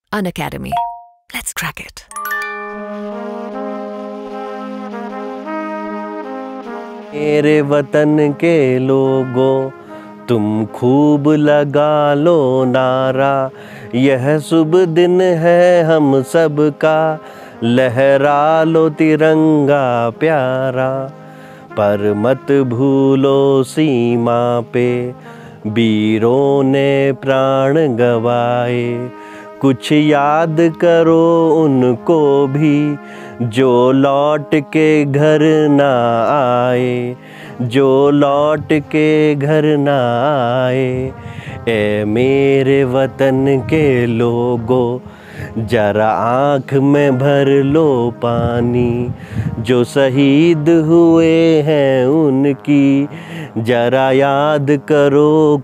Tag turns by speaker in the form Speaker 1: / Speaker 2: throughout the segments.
Speaker 1: Unacademy. Let's crack it.
Speaker 2: मेरे वतन के लोगों, तुम खूब लगा लो नारा, यह शुभ दिन है हम सब का, लहरा लो तिरंगा प्यारा। पर मत भूलो सीमा पे वीरों ने प्राण गवाए, कुछ याद करो उनको भी जो लौट के घर ना आए, जो लौट के घर ना आए। ए मेरे वतन के लोगों, जरा आँख में भर लो पानी, जो शहीद हुए हैं उनकी जरा याद करो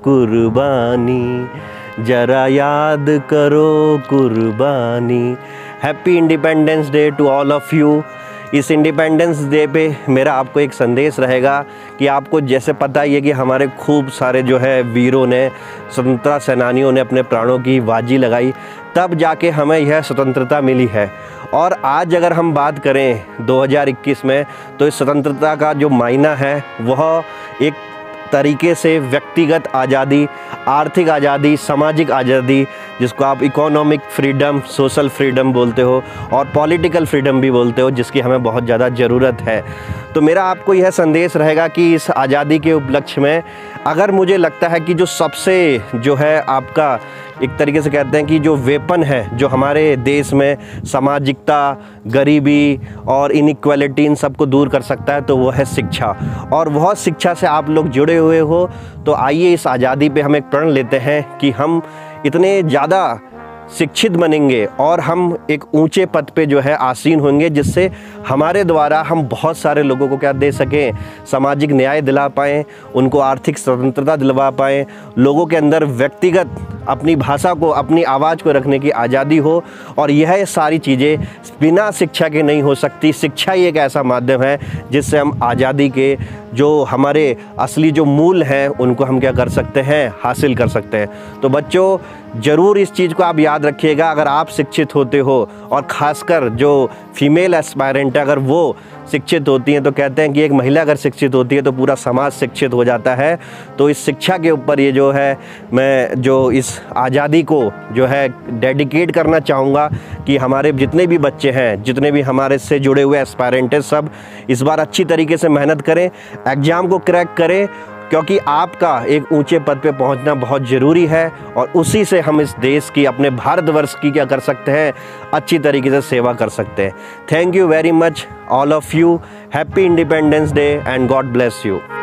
Speaker 2: कुर्बानी, जरा याद करो कुर्बानी। Happy independence day to all of you. इस इंडिपेंडेंस डे पे मेरा आपको एक संदेश रहेगा कि आपको जैसे पता ही है कि हमारे खूब सारे जो है वीरों ने, स्वतंत्रता सेनानियों ने अपने प्राणों की बाजी लगाई, तब जाके हमें यह स्वतंत्रता मिली है। और आज अगर हम बात करें 2021 में, तो इस स्वतंत्रता का जो मायना है वह एक तरीके से व्यक्तिगत आज़ादी, आर्थिक आज़ादी, सामाजिक आज़ादी, जिसको आप इकोनॉमिक फ्रीडम, सोशल फ्रीडम बोलते हो और पॉलिटिकल फ्रीडम भी बोलते हो, जिसकी हमें बहुत ज़्यादा ज़रूरत है। तो मेरा आपको यह संदेश रहेगा कि इस आज़ादी के उपलक्ष्य में अगर मुझे लगता है कि जो सबसे जो है आपका एक तरीके से कहते हैं कि जो वेपन है जो हमारे देश में सामाजिकता, गरीबी और इनइक्वालिटी इन सबको दूर कर सकता है, तो वो है शिक्षा। और वह शिक्षा से आप लोग जुड़े हुए हो, तो आइए इस आज़ादी पे हम एक प्रण लेते हैं कि हम इतने ज़्यादा शिक्षित बनेंगे और हम एक ऊंचे पद पे जो है आसीन होंगे, जिससे हमारे द्वारा हम बहुत सारे लोगों को क्या दे सकें, सामाजिक न्याय दिला पाएँ, उनको आर्थिक स्वतंत्रता दिलवा पाएँ, लोगों के अंदर व्यक्तिगत अपनी भाषा को, अपनी आवाज़ को रखने की आज़ादी हो। और यह सारी चीज़ें बिना शिक्षा के नहीं हो सकती। शिक्षा ही एक ऐसा माध्यम है जिससे हम आज़ादी के जो हमारे असली जो मूल हैं उनको हम क्या कर सकते हैं, हासिल कर सकते हैं। तो बच्चों, ज़रूर इस चीज़ को आप याद रखिएगा। अगर आप शिक्षित होते हो और ख़ासकर जो फीमेल एस्पायरेंट है अगर वो शिक्षित होती हैं, तो कहते हैं कि एक महिला अगर शिक्षित होती है तो पूरा समाज शिक्षित हो जाता है। तो इस शिक्षा के ऊपर ये जो है मैं जो इस आज़ादी को जो है डेडिकेट करना चाहूँगा कि हमारे जितने भी बच्चे हैं, जितने भी हमारे से जुड़े हुए एस्पायरेंट हैं, सब इस बार अच्छी तरीके से मेहनत करें, एग्ज़ाम को क्रैक करें, क्योंकि आपका एक ऊंचे पद पे पहुंचना बहुत ज़रूरी है। और उसी से हम इस देश की, अपने भारतवर्ष की क्या कर सकते हैं, अच्छी तरीके से सेवा कर सकते हैं। Thank you very much all of you. Happy independence day and God bless you.